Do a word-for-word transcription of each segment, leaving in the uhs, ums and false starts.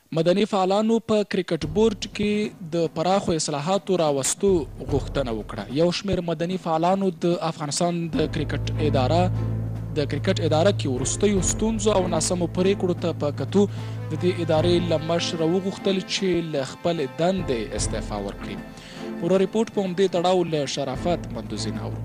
مدني فعالانو په کرکټ بورډ کې د پراخو اصلاحاتو راوستو غوښتنه وکړه. یو شمېر مدني فعالانو د افغانستان د کرکټ اداره د کرکټ اداره کې وروستیو ستونزو او ناسمو پریکړو ته په کتو د دې ادارې له مشره وغوښتل چې له خپلې دندې استعفا ورکړي. پوره ریپورټ په همدې تړاو له شرافت مندوزین اورو.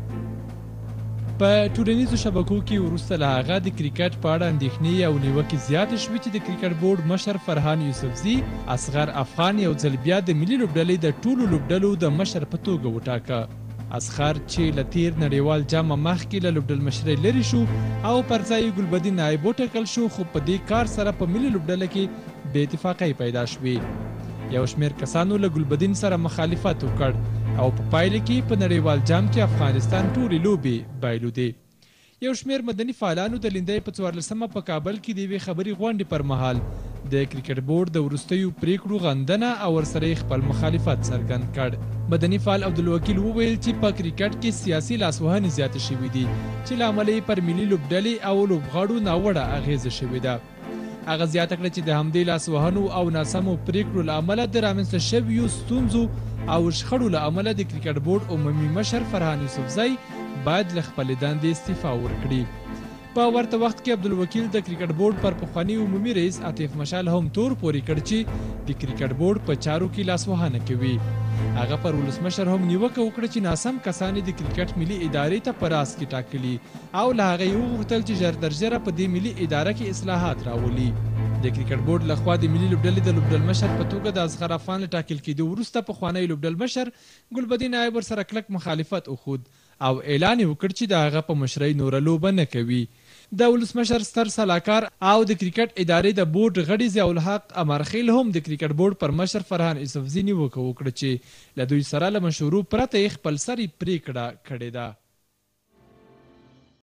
په ټولنیزو شبکو کې وروسته له هغه د کرکټ په اړه اندېښنې او نیوکې زیاتې شوې چې د کرکټ بورډ مشر فرهان یوسفزي اصغر افغان یو ځل بیا د ملي لوبډلې د ټولو لوبډلو د مشر په توګه وټاکه. اصغر چې له تیر نړیوال جامه مخکې له لوبډل مشرۍ لرې شو او پر ځای یې ګلبدین نایب وټاکل شو، خو په دې کار سره په ملي لوبډله کې بې اتفاقۍ پیدا شوې. یو شمېر کسانو له ګلبدین سره مخالفت وکړ او په پایله کې په نړیوال جام کې افغانستان ټولې لوبې بایلودې. یو شمېر مدني فعالانو د لیندۍ په څوارلسمه په کابل کې د یوې خبري غونډې پر مهال د کرکټ بورډ د وروستیو پریکړو غندنه او ورسره یې خپل مخالفت څرګند کړ. مدني فعال عبدالوکیل وویل چې په کرکټ کې سیاسي لاسوهنې زیاتې شوي دي چې له امله یې پر ملي لوبډلې او لوبغاړو ناوړه اغیزه شوې ده. هغه زیاته کړه چې د همدې لاسوهنو او ناسمو پریکړو له امله د رامنځته شویو ستونزو او شخړو له امله د کرکټ بورډ عمومي مشر فرهان یوسفزی باید له خپلې دندې استعفا ورکړي. په ورته وخت کې عبدالوکیل د کرکټ بورډ پر پخواني عمومي رئیس عاطف مشال هم تور پورې کړ چې د کرکټ بورډ په چارو کې لاسوهنه کوي. هغه پر ولسمشر هم نیوکه وکړه چې ناسم کسان د کرکټ ملي ادارې ته په راس کې ټاکلي او له هغه یې وغوښتل چې ژر تر ژره په دې ملي اداره کې اصلاحات راولي. د کرکټ بورډ لخوا د ملي لوبډلې د لوبډل مشر په توګه د اصغر افغان له ټاکل کېدو وروسته پخوانی لوبډل مشر ګلبدین نایب ورسره کلک مخالفت وښود او اعلان یې وکړ چې د هغه په مشرۍ نوره لوبه نه کوي. د ولسمشر ستر سلاکار او د کرکټ ادارې د بورډ غړي ضیاء الحق امرخیل هم د کرکټ بورډ پر مشر فرهان یوسفزي نیوکه وکړه چې له دوی سره له مشورو پرته یې خپلسري پریکړه کړې ده.